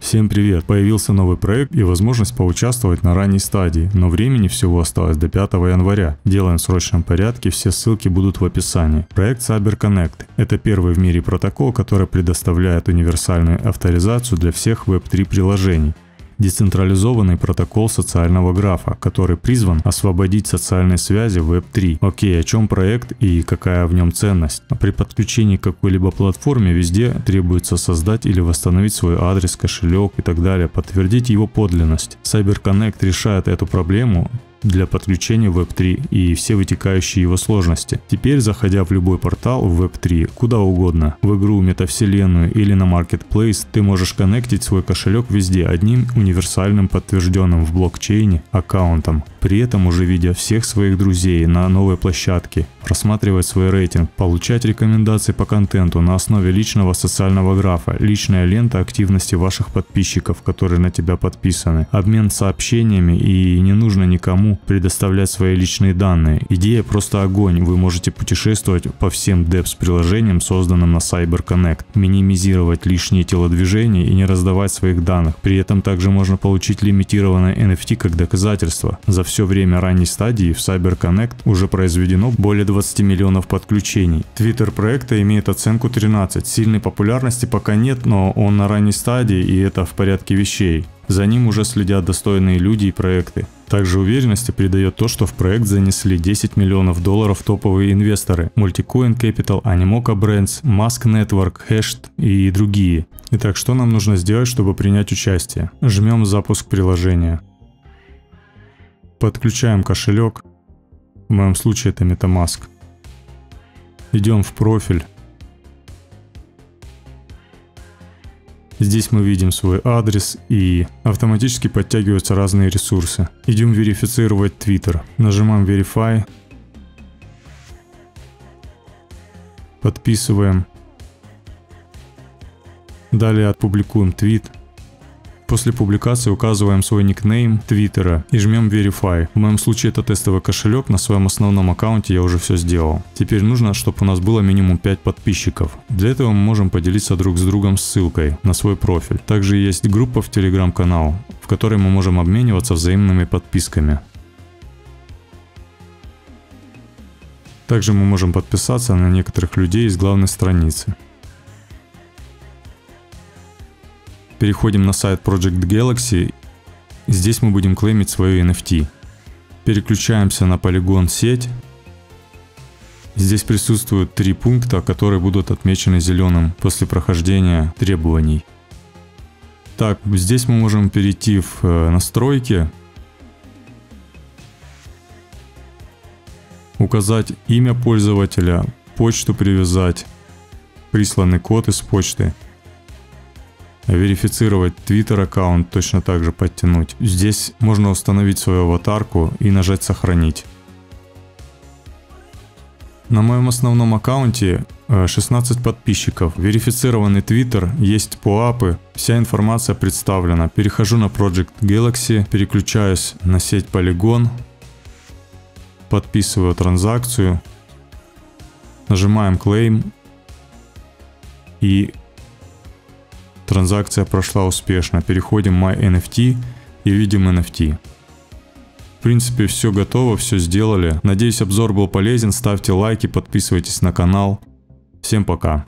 Всем привет! Появился новый проект и возможность поучаствовать на ранней стадии, но времени всего осталось до 5 января. Делаем в срочном порядке, все ссылки будут в описании. Проект CyberConnect – это первый в мире протокол, который предоставляет универсальную авторизацию для всех Web3 приложений. Децентрализованный протокол социального графа, который призван освободить социальные связи в Web3. Окей, о чем проект и какая в нем ценность? При подключении к какой-либо платформе везде требуется создать или восстановить свой адрес, кошелек и так далее, подтвердить его подлинность. CyberConnect решает эту проблему для подключения в Web3 и все вытекающие его сложности. Теперь, заходя в любой портал в Web3, куда угодно, в игру, метавселенную или на Marketplace, ты можешь коннектить свой кошелек везде одним универсальным подтвержденным в блокчейне аккаунтом, при этом уже видя всех своих друзей на новой площадке, просматривать свой рейтинг, получать рекомендации по контенту на основе личного социального графа, личная лента активности ваших подписчиков, которые на тебя подписаны, обмен сообщениями, и не нужно никому предоставлять свои личные данные. Идея просто огонь, вы можете путешествовать по всем DEPS приложениям, созданным на CyberConnect, минимизировать лишние телодвижения и не раздавать своих данных. При этом также можно получить лимитированное NFT как доказательство. За все время ранней стадии в CyberConnect уже произведено более 20 миллионов подключений. Твиттер проекта имеет оценку 13. Сильной популярности пока нет, но он на ранней стадии, и это в порядке вещей. За ним уже следят достойные люди и проекты. Также уверенности придает то, что в проект занесли $10 миллионов топовые инвесторы: Multicoin Capital, Animoca Brands, Mask Network, Hashed и другие. Итак, что нам нужно сделать, чтобы принять участие? Жмем запуск приложения. Подключаем кошелек. В моем случае это MetaMask. Идем в профиль. Здесь мы видим свой адрес и автоматически подтягиваются разные ресурсы. Идем верифицировать Twitter. Нажимаем Verify. Подписываем. Далее отпубликуем твит. После публикации указываем свой никнейм Твиттера и жмем Verify. В моем случае это тестовый кошелек, на своем основном аккаунте я уже все сделал. Теперь нужно, чтобы у нас было минимум 5 подписчиков. Для этого мы можем поделиться друг с другом ссылкой на свой профиль. Также есть группа в Telegram-канал, в которой мы можем обмениваться взаимными подписками. Также мы можем подписаться на некоторых людей из главной страницы. Переходим на сайт Project Galaxy. Здесь мы будем клеймить свою NFT. Переключаемся на Polygon сеть. Здесь присутствуют 3 пункта, которые будут отмечены зеленым после прохождения требований. Так, здесь мы можем перейти в настройки, указать имя пользователя, почту привязать, присланный код из почты. Верифицировать Twitter аккаунт, точно так же подтянуть. Здесь можно установить свою аватарку и нажать «Сохранить». На моем основном аккаунте 16 подписчиков. Верифицированный Twitter, есть поапы, вся информация представлена. Перехожу на Project Galaxy, переключаюсь на сеть Polygon, подписываю транзакцию, нажимаем Claim и транзакция прошла успешно. Переходим в My NFT и видим NFT. В принципе, все готово, все сделали. Надеюсь, обзор был полезен. Ставьте лайки, подписывайтесь на канал. Всем пока.